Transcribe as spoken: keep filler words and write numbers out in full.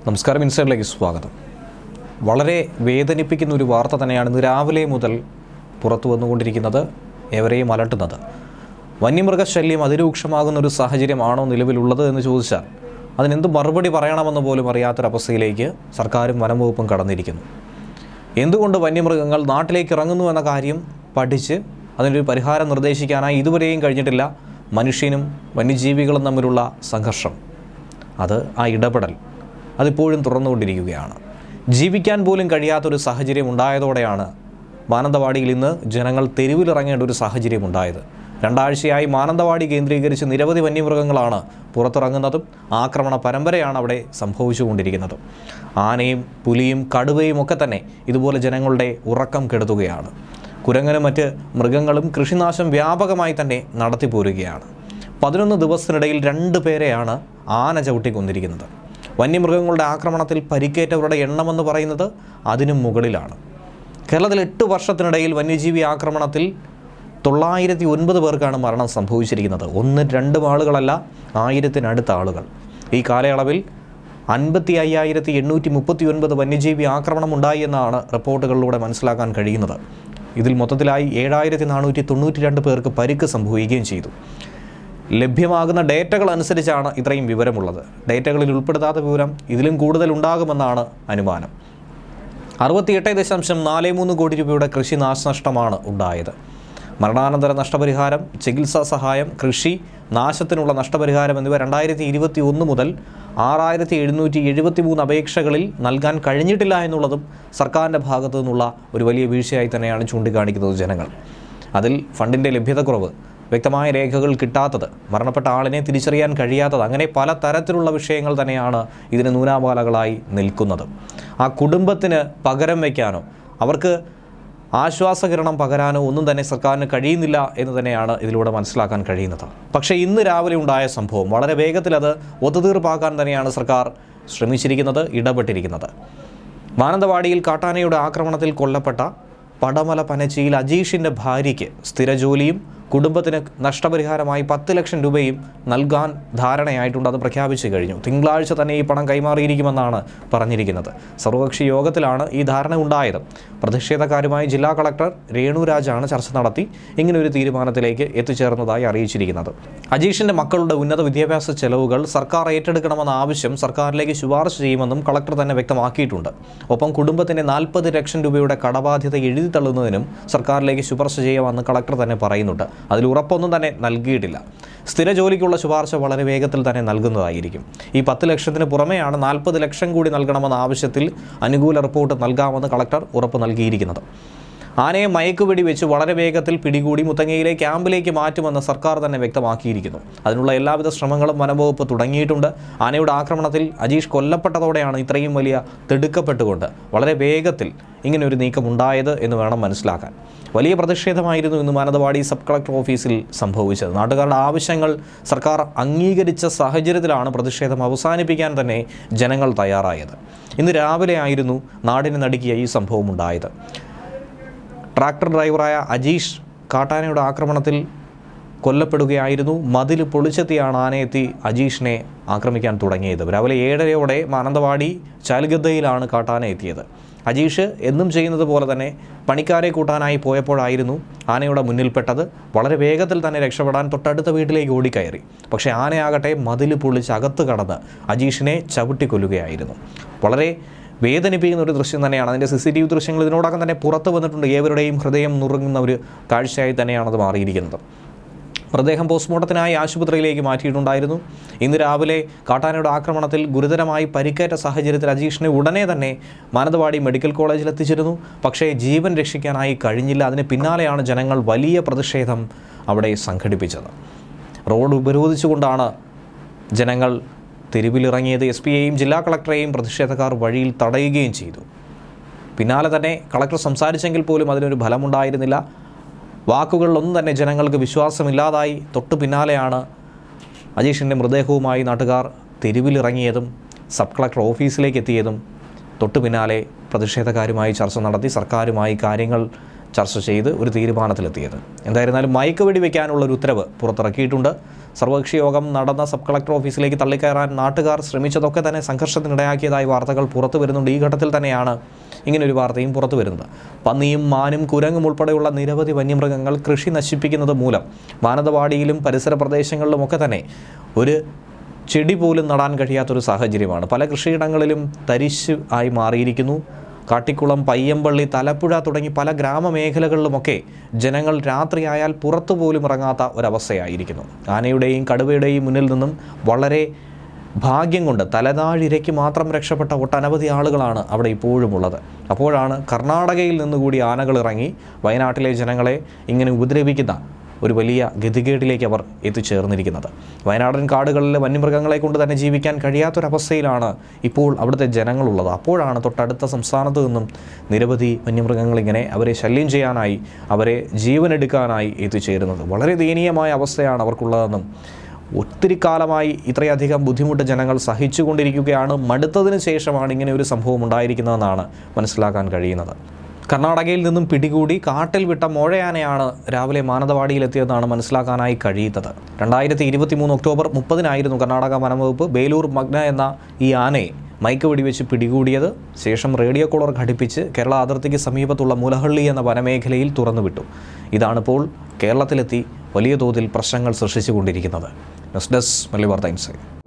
നമസ്കാരം, ഇൻസൈഡിലേക്ക് സ്വാഗതം. വളരെ വേദനിപ്പിക്കുന്ന ഒരു വാർത്ത തന്നെയാണ് ഇന്ന് രാവിലെ മുതൽ പുറത്തു വന്നുകൊണ്ടിരിക്കുന്നത്, ഏവരെയും അലട്ടുന്നത്. വന്യമൃഗശല്യം അതിരൂക്ഷമാകുന്ന ഒരു സാഹചര്യമാണോ നിലവിലുള്ളത് എന്ന് ചോദിച്ചാൽ അതിനെന്ത് മറുപടി പറയണമെന്ന് പോലും അറിയാത്തൊരവസ്ഥയിലേക്ക് സർക്കാരും വനംവകുപ്പും കടന്നിരിക്കുന്നു. എന്തുകൊണ്ട് വന്യമൃഗങ്ങൾ നാട്ടിലേക്ക് ഇറങ്ങുന്നു എന്ന കാര്യം പഠിച്ച് അതിനൊരു പരിഹാരം നിർദ്ദേശിക്കാനായി ഇതുവരെയും കഴിഞ്ഞിട്ടില്ല. മനുഷ്യനും വന്യജീവികളും തമ്മിലുള്ള സംഘർഷം, അത് ആ ഇടപെടൽ അതിപ്പോഴും തുറന്നുകൊണ്ടിരിക്കുകയാണ്. ജീവിക്കാൻ പോലും കഴിയാത്തൊരു സാഹചര്യം ഉണ്ടായതോടെയാണ് മാനന്തവാടിയിൽ ഇന്ന് ജനങ്ങൾ തെരുവിലിറങ്ങേണ്ട ഒരു സാഹചര്യം ഉണ്ടായത്. രണ്ടാഴ്ചയായി മാനന്തവാടി കേന്ദ്രീകരിച്ച് നിരവധി വന്യമൃഗങ്ങളാണ് പുറത്തിറങ്ങുന്നതും ആക്രമണ പരമ്പരയാണ് അവിടെ സംഭവിച്ചുകൊണ്ടിരിക്കുന്നത്. ആനയും പുലിയും കടുവയും ഒക്കെ തന്നെ ഇതുപോലെ ജനങ്ങളുടെ ഉറക്കം കെടുത്തുകയാണ്. കുരങ്ങനും മറ്റ് മൃഗങ്ങളും കൃഷിനാശം വ്യാപകമായി തന്നെ നടത്തിപ്പോരുകയാണ്. പതിനൊന്ന് ദിവസത്തിനിടയിൽ രണ്ട് പേരെയാണ് ആന ചവിട്ടിക്കൊന്നിരിക്കുന്നത്. വന്യമൃഗങ്ങളുടെ ആക്രമണത്തിൽ പരിക്കേറ്റവരുടെ എണ്ണമെന്ന് പറയുന്നത് അതിനും മുകളിലാണ്. കേരളത്തിൽ എട്ട് വർഷത്തിനിടയിൽ വന്യജീവി ആക്രമണത്തിൽ തൊള്ളായിരത്തി ഒൻപത് പേർക്കാണ് മരണം സംഭവിച്ചിരിക്കുന്നത്. ഒന്ന് രണ്ടും ആളുകളല്ല, ആയിരത്തിനടുത്ത ആളുകൾ. ഈ കാലയളവിൽ അൻപത്തി അയ്യായിരത്തി എണ്ണൂറ്റി മുപ്പത്തി ഒൻപത് വന്യജീവി ആക്രമണം ഉണ്ടായി എന്നാണ് റിപ്പോർട്ടുകളിലൂടെ മനസ്സിലാക്കാൻ കഴിയുന്നത്. ഇതിൽ മൊത്തത്തിലായി ഏഴായിരത്തി നാനൂറ്റി തൊണ്ണൂറ്റി രണ്ട് പേർക്ക് പരിക്ക് സംഭവിക്കുകയും ചെയ്തു. ലഭ്യമാകുന്ന ഡേറ്റകൾ അനുസരിച്ചാണ് ഇത്രയും വിവരമുള്ളത്. ഡേറ്റകളിൽ ഉൾപ്പെടുത്താത്ത വിവരം ഇതിലും കൂടുതൽ ഉണ്ടാകുമെന്നാണ് അനുമാനം. അറുപത്തിയെട്ട് ദശാംശം നാല് മൂന്ന് കോടി രൂപയുടെ കൃഷി നാശനഷ്ടമാണ് ഉണ്ടായത്. മരണാനന്തര നഷ്ടപരിഹാരം, ചികിത്സാ സഹായം, കൃഷി നാശത്തിനുള്ള നഷ്ടപരിഹാരം എന്നിവ രണ്ടായിരത്തി ഇരുപത്തി ഒന്ന് മുതൽ ആറായിരത്തി എഴുന്നൂറ്റി എഴുപത്തി മൂന്ന് അപേക്ഷകളിൽ നൽകാൻ കഴിഞ്ഞിട്ടില്ല എന്നുള്ളതും സർക്കാരിൻ്റെ ഭാഗത്തു നിന്നുള്ള ഒരു വലിയ വീഴ്ചയായി തന്നെയാണ് ചൂണ്ടിക്കാണിക്കുന്നത് ജനങ്ങൾ. അതിൽ ഫണ്ടിൻ്റെ ലഭ്യതക്കുറവ്, വ്യക്തമായ രേഖകൾ കിട്ടാത്തത്, മരണപ്പെട്ട ആളിനെ തിരിച്ചറിയാൻ കഴിയാത്തത്, അങ്ങനെ പല തരത്തിലുള്ള വിഷയങ്ങൾ തന്നെയാണ് ഇതിന് നൂലാമാലകളായി നിൽക്കുന്നത്. ആ കുടുംബത്തിന് പകരം വയ്ക്കാനോ അവർക്ക് ആശ്വാസകിരണം പകരാനോ ഒന്നും തന്നെ സർക്കാരിന് കഴിയുന്നില്ല എന്ന് തന്നെയാണ് ഇതിലൂടെ മനസ്സിലാക്കാൻ കഴിയുന്നത്. പക്ഷേ ഇന്ന് രാവിലെ ഉണ്ടായ സംഭവം വളരെ വേഗത്തിൽ അത് ഒത്തുതീർപ്പാക്കാൻ തന്നെയാണ് സർക്കാർ ശ്രമിച്ചിരിക്കുന്നത്, ഇടപെട്ടിരിക്കുന്നത്. മാനന്തവാടിയിൽ കാട്ടാനയുടെ ആക്രമണത്തിൽ കൊല്ലപ്പെട്ട പടമല പനച്ചിയിൽ അജീഷിൻ്റെ ഭാര്യയ്ക്ക് സ്ഥിരജോലിയും കുടുംബത്തിന് നഷ്ടപരിഹാരമായി പത്ത് ലക്ഷം രൂപയും നൽകാൻ ധാരണയായിട്ടുണ്ട്. അത് പ്രഖ്യാപിച്ചു കഴിഞ്ഞു. തിങ്കളാഴ്ച തന്നെ ഈ പണം കൈമാറിയിരിക്കുമെന്നാണ് പറഞ്ഞിരിക്കുന്നത്. സർവകക്ഷി യോഗത്തിലാണ് ഈ ധാരണ ഉണ്ടായത്. പ്രതിഷേധക്കാരുമായി ജില്ലാ കളക്ടർ രേണുരാജാണ് ചർച്ച നടത്തി ഇങ്ങനൊരു തീരുമാനത്തിലേക്ക് എത്തിച്ചേർന്നതായി അറിയിച്ചിരിക്കുന്നത്. അജീഷിൻ്റെ മക്കളുടെ ഉന്നത വിദ്യാഭ്യാസ ചെലവുകൾ സർക്കാർ ഏറ്റെടുക്കണമെന്ന ആവശ്യം സർക്കാരിലേക്ക് ശുപാർശ ചെയ്യുമെന്നും കളക്ടർ തന്നെ വ്യക്തമാക്കിയിട്ടുണ്ട്. ഒപ്പം കുടുംബത്തിൻ്റെ നാൽപ്പത് ലക്ഷം രൂപയുടെ കടബാധ്യത എഴുതി തള്ളുന്നതിനും സർക്കാരിലേക്ക് ശുപാർശ ചെയ്യാമെന്ന് കളക്ടർ തന്നെ പറയുന്നുണ്ട്. അതിൽ ഉറപ്പൊന്നും തന്നെ നൽകിയിട്ടില്ല. സ്ഥിര ജോലിക്കുള്ള ശുപാർശ വളരെ വേഗത്തിൽ തന്നെ നൽകുന്നതായിരിക്കും. ഈ പത്ത് ലക്ഷത്തിന് പുറമെയാണ് നാൽപ്പത് ലക്ഷം കൂടി നൽകണമെന്ന ആവശ്യത്തിൽ അനുകൂല റിപ്പോർട്ട് നൽകാമെന്ന് കളക്ടർ ഉറപ്പ് നൽകിയിരിക്കുന്നത്. ആനയെ മയക്കുവെടി വെച്ച് വളരെ വേഗത്തിൽ പിടികൂടി മുത്തങ്ങയിലെ ക്യാമ്പിലേക്ക് മാറ്റുമെന്ന് സർക്കാർ തന്നെ വ്യക്തമാക്കിയിരിക്കുന്നു. അതിനുള്ള എല്ലാവിധ ശ്രമങ്ങളും വനംവകുപ്പ് തുടങ്ങിയിട്ടുണ്ട്. ആനയുടെ ആക്രമണത്തിൽ അജീഷ് കൊല്ലപ്പെട്ടതോടെയാണ് ഇത്രയും വലിയ തിടുക്കപ്പെട്ടുകൊണ്ട് വളരെ വേഗത്തിൽ ഇങ്ങനെയൊരു നീക്കമുണ്ടായത് എന്ന് വേണം മനസ്സിലാക്കാൻ. വലിയ പ്രതിഷേധമായിരുന്നു ഇന്ന് മാനന്തവാടി സബ് കളക്ടർ ഓഫീസിൽ സംഭവിച്ചത്. നാട്ടുകാരുടെ ആവശ്യങ്ങൾ സർക്കാർ അംഗീകരിച്ച സാഹചര്യത്തിലാണ് പ്രതിഷേധം അവസാനിപ്പിക്കാൻ തന്നെ ജനങ്ങൾ തയ്യാറായത്. ഇന്ന് രാവിലെ ആയിരുന്നു നാടിനെ നടുക്കിയ ഈ സംഭവം ഉണ്ടായത്. ട്രാക്ടർ ഡ്രൈവറായ അജീഷ് കാട്ടാനയുടെ ആക്രമണത്തിൽ കൊല്ലപ്പെടുകയായിരുന്നു. മതിൽ പൊളിച്ചെത്തിയാണ് ആനയെത്തി അജീഷിനെ ആക്രമിക്കാൻ തുടങ്ങിയത്. രാവിലെ ഏഴരയോടെ മാനന്തവാടി ചാൽഗദ്ദയിലാണ് കാട്ടാന എത്തിയത്. അജീഷ് എന്നും ചെയ്യുന്നത് പോലെ തന്നെ പണിക്കാരെ കൂട്ടാനായി പോയപ്പോഴായിരുന്നു ആനയുടെ മുന്നിൽപ്പെട്ടത്. വളരെ വേഗത്തിൽ തന്നെ രക്ഷപ്പെടാൻ തൊട്ടടുത്ത വീട്ടിലേക്ക് ഓടിക്കയറി. പക്ഷേ ആനയാകട്ടെ മതിൽ പൊളിച്ച് അകത്ത് കടന്ന് അജീഷിനെ ചവിട്ടിക്കൊല്ലുകയായിരുന്നു. വളരെ വേദനിപ്പിക്കുന്ന ഒരു ദൃശ്യം തന്നെയാണ്. അതിൻ്റെ സി സി ടി വി ദൃശ്യങ്ങൾ ഇതിനോടകം തന്നെ പുറത്തു വന്നിട്ടുണ്ട്. ഏവരുടെയും ഹൃദയം നുറുങ്ങുന്ന ഒരു കാഴ്ചയായി തന്നെയാണത് മാറിയിരിക്കുന്നത്. മൃതദേഹം പോസ്റ്റ്മോർട്ടത്തിനായി ആശുപത്രിയിലേക്ക് മാറ്റിയിട്ടുണ്ടായിരുന്നു. ഇന്ന് രാവിലെ കാട്ടാനയുടെ ആക്രമണത്തിൽ ഗുരുതരമായി പരിക്കേറ്റ സാഹചര്യത്തിൽ അജീഷിനെ ഉടനെ തന്നെ മാനന്തവാടി മെഡിക്കൽ കോളേജിൽ എത്തിച്ചിരുന്നു. പക്ഷേ ജീവൻ രക്ഷിക്കാനായി കഴിഞ്ഞില്ല. അതിന് പിന്നാലെയാണ് ജനങ്ങൾ വലിയ പ്രതിഷേധം അവിടെ സംഘടിപ്പിച്ചത്. റോഡ് ഉപരോധിച്ചുകൊണ്ടാണ് ജനങ്ങൾ തെരുവിലിറങ്ങിയത്. എസ് പിയെയും ജില്ലാ കളക്ടറെയും പ്രതിഷേധക്കാർ വഴിയിൽ തടയുകയും ചെയ്തു. പിന്നാലെ തന്നെ കളക്ടർ സംസാരിച്ചെങ്കിൽ പോലും അതിനൊരു ഫലമുണ്ടായിരുന്നില്ല. വാക്കുകളിലൊന്നും തന്നെ ജനങ്ങൾക്ക് വിശ്വാസമില്ലാതായി. തൊട്ടു പിന്നാലെയാണ് അജീഷിൻ്റെ മൃതദേഹവുമായി നാട്ടുകാർ തെരുവിലിറങ്ങിയതും സബ് കളക്ടർ ഓഫീസിലേക്ക് എത്തിയതും. തൊട്ടു പിന്നാലെ പ്രതിഷേധക്കാരുമായി ചർച്ച നടത്തി സർക്കാരുമായി കാര്യങ്ങൾ ചർച്ച ചെയ്ത് ഒരു തീരുമാനത്തിലെത്തിയത്. എന്തായിരുന്നാലും മയക്കുവെടി വയ്ക്കാനുള്ള ഒരു ഉത്തരവ് പുറത്തിറക്കിയിട്ടുണ്ട്. സർവകക്ഷി യോഗം നടന്ന സബ് കളക്ടർ ഓഫീസിലേക്ക് തള്ളിക്കയറാൻ നാട്ടുകാർ ശ്രമിച്ചതൊക്കെ തന്നെ സംഘർഷത്തിനിടയാക്കിയതായി വാർത്തകൾ പുറത്തു വരുന്നുണ്ട്. ഈ ഘട്ടത്തിൽ തന്നെയാണ് ഇങ്ങനൊരു വാർത്തയും പുറത്തു വരുന്നത്. പന്നിയും മാനും കുരങ്ങും ഉൾപ്പെടെയുള്ള നിരവധി വന്യമൃഗങ്ങൾ കൃഷി നശിപ്പിക്കുന്നത് മൂലം മാനന്തവാടിയിലും പരിസര പ്രദേശങ്ങളിലുമൊക്കെ തന്നെ ഒരു ചെടി പോലും നടാൻ കഴിയാത്തൊരു സാഹചര്യമാണ്. പല കൃഷിയിടങ്ങളിലും തരിശ് ആയി മാറിയിരിക്കുന്നു. കാട്ടിക്കുളം, പയ്യമ്പള്ളി, തലപ്പുഴ തുടങ്ങി പല ഗ്രാമമേഖലകളിലുമൊക്കെ ജനങ്ങൾ രാത്രിയായാൽ പുറത്തു പോലും ഇറങ്ങാത്ത ഒരവസ്ഥയായിരിക്കുന്നു. ആനയുടെയും കടുവയുടെയും മുന്നിൽ നിന്നും വളരെ ഭാഗ്യം കൊണ്ട് തലനാഴിരയ്ക്ക് മാത്രം രക്ഷപ്പെട്ട ഒട്ടനവധി ആളുകളാണ് അവിടെ ഇപ്പോഴും ഉള്ളത്. അപ്പോഴാണ് കർണാടകയിൽ നിന്നുകൂടി ആനകൾ ഇറങ്ങി വയനാട്ടിലെ ജനങ്ങളെ ഇങ്ങനെ ഉപദ്രവിക്കുന്ന ഒരു വലിയ ഗതികേടിലേക്ക് അവർ എത്തിച്ചേർന്നിരിക്കുന്നത്. വയനാടൻ കാടുകളിലെ വന്യമൃഗങ്ങളെ കൊണ്ട് തന്നെ ജീവിക്കാൻ കഴിയാത്തൊരവസ്ഥയിലാണ് ഇപ്പോൾ അവിടുത്തെ ജനങ്ങളുള്ളത്. അപ്പോഴാണ് തൊട്ടടുത്ത സംസ്ഥാനത്ത് നിന്നും നിരവധി വന്യമൃഗങ്ങളിങ്ങനെ അവരെ ശല്യം ചെയ്യാനായി, അവരെ ജീവനെടുക്കാനായി എത്തിച്ചേരുന്നത്. വളരെ ദയനീയമായ അവസ്ഥയാണ് അവർക്കുള്ളതെന്നും ഒത്തിരി കാലമായി ഇത്രയധികം ബുദ്ധിമുട്ട് ജനങ്ങൾ സഹിച്ചുകൊണ്ടിരിക്കുകയാണ്. മടുത്തതിന് ശേഷമാണ് ഇങ്ങനെ ഒരു സംഭവം ഉണ്ടായിരിക്കുന്നതെന്നാണ് മനസ്സിലാക്കാൻ കഴിയുന്നത്. കർണാടകയിൽ നിന്നും പിടികൂടി കാട്ടിൽ വിട്ട മോഴയാനയാണ് രാവിലെ മാനന്തവാടിയിലെത്തിയതെന്നാണ് മനസ്സിലാക്കാനായി കഴിയുന്നത്. രണ്ടായിരത്തി ഇരുപത്തി മൂന്ന് ഒക്ടോബർ മുപ്പതിനായിരുന്നു കർണാടക വനംവകുപ്പ് ബേലൂർ മഗ്ന എന്ന ഈ ആനയെ മയക്ക് വെടിവെച്ച് പിടികൂടിയത്. ശേഷം റേഡിയോ കോളർ ഘടിപ്പിച്ച് കേരള അതിർത്തിക്ക് സമീപത്തുള്ള മുലഹള്ളി എന്ന വനമേഖലയിൽ തുറന്നുവിട്ടു. ഇതാണിപ്പോൾ കേരളത്തിലെത്തി വലിയ തോതിൽ പ്രശ്നങ്ങൾ സൃഷ്ടിച്ചുകൊണ്ടിരിക്കുന്നത്. ന്യൂസ് ഡെസ്ക് മലയാളി വാർത്ത ഇൻസൈഡ്.